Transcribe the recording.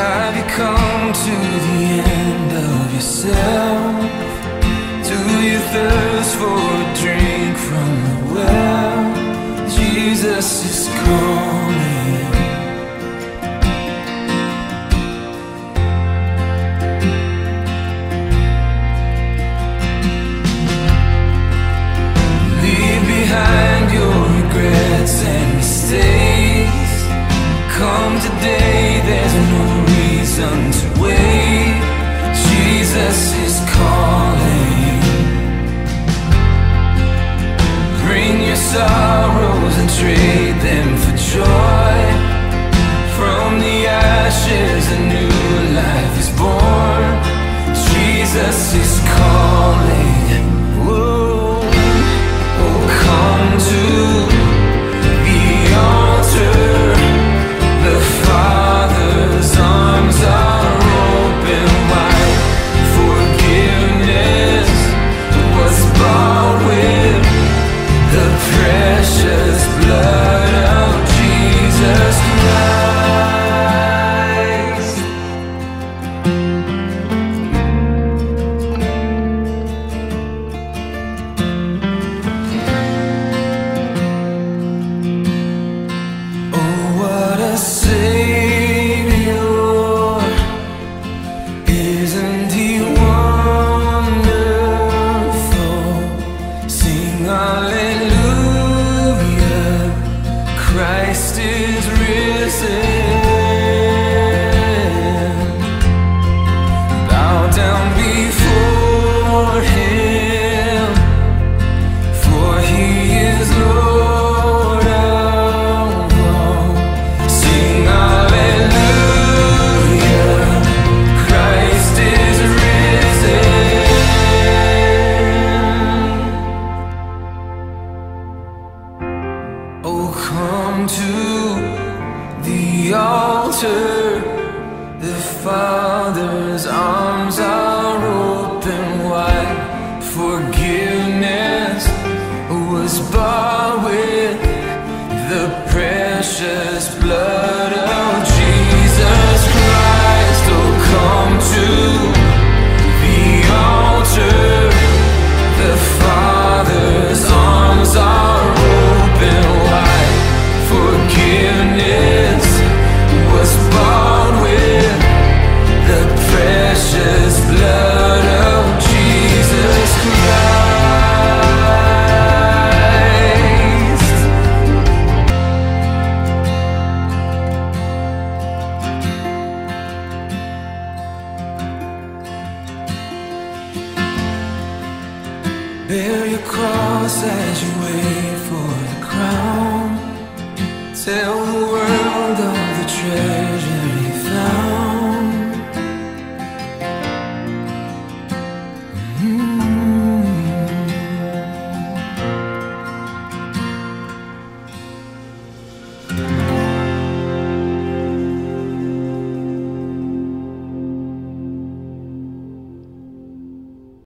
Have you come to the end of yourself? Do you thirst for a drink from the well? Jesus is calling. Leave behind your regrets and mistakes. Come today, there's no reason to wait. Jesus is calling. Bring your sorrows and trade them for joy. From the ashes a new life is born. Jesus is calling. Whoa. Oh, come to the altar. The Father's arms are open wide. Forgiveness was bought with the precious blood of Jesus Christ. Oh, what a Savior! Isn't He wonderful? Sing hallelujah. Christ is risen. Bow down before Him, for He is Lord of all. Sing hallelujah. Christ is risen. Oh, come to the altar. The Father's arms are open wide. Forgiveness was bought with the precious blood of Jesus Christ. Oh, come to the altar. The Father's arms are open wide. Forgiveness was bought with the precious blood of Jesus Christ. Bear your cross as you wait for the crown. Tell